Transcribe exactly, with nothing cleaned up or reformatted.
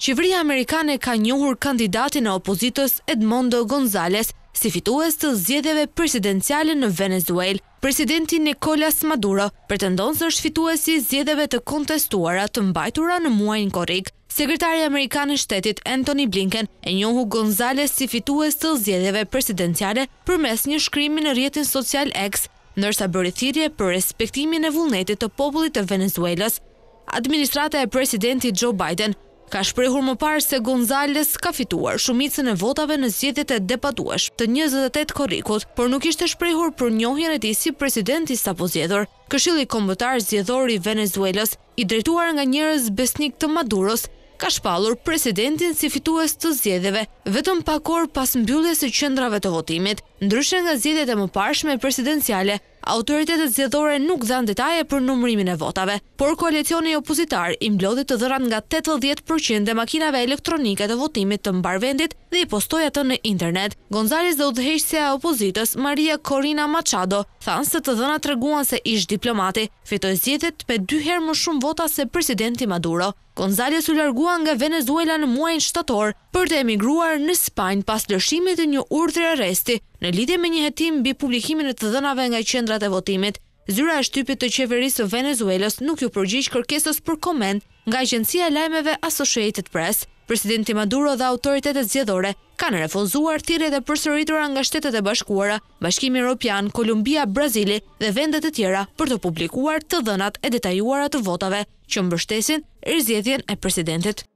Qeveria amerikane ka njohur kandidatin e opozitës Edmundo González si fitues të zgjedhjeve presidenciale në Venezuelë. Presidenti Nicolás Maduro pretendon se është fituesi i zgjedhjeve të kontestuara të mbajtura në muajin korrik. Sekretari amerikan i shtetit Antony Blinken e njohu González si fitues të zgjedhjeve presidenciale përmes një shkrimi në rrjetin social X, ndërsa bëri thirrje për respektimin e vullnetit të popullit të Venezuelës. Administrata e presidentit Joe Biden ka shprehur më parë se González ka fituar shumicën e votave në zgjedhjet e debatueshme të njëzet e tetë korrikut, por nuk ishte shprehur për njohjen e tij si president i sapo zgjedhur. Këshilli Kombëtar Zgjedhor i Venezuelës, i drejtuar nga njerëz besnik të Maduros, ka shpallur presidentin si fitues të zgjedhjeve vetëm pak orë pas mbylljes së qendrave të votimit. Ndryshe nga zgjedhjet e mëparshme presidenciale, autoritetet zgjedhore nuk dhanë detaje për numërimin e votave, por koalicioni opozitar i mblodhi të dhënat nga tetëdhjetë përqind e makinave elektronike të votimit të mbarvendit dhe i postoi ato në internet. González dhe udhëheqësja e opozitës Maria Corina Machado thanë se të dhënat treguan se ish diplomati fitoi zgjedhjet me dy herë më shumë vota se presidenti Maduro. González u largua nga Venezuela në muajin shtator për të emigruar në Spanjë pas lëshimit të një urdhri arresti në lidhje me një hetim mbi publikimin e të dhënave nga qendrat e votimit. Zyra e shtypit të qeverisë së Venezuelës nuk ju përgjigj kërkesës për koment nga agjencia e lajmeve Associated Press. Presidenti Maduro dhe autoritetet zgjedhore kanë refuzuar thirrjet e përsëritura nga Shtetet e Bashkuara, Bashkimi Evropian, Kolumbia, Brazili dhe vendet e tjera për të publikuar të dhënat e detajuara të votave që mbështesin rizgjedhjen e presidentit.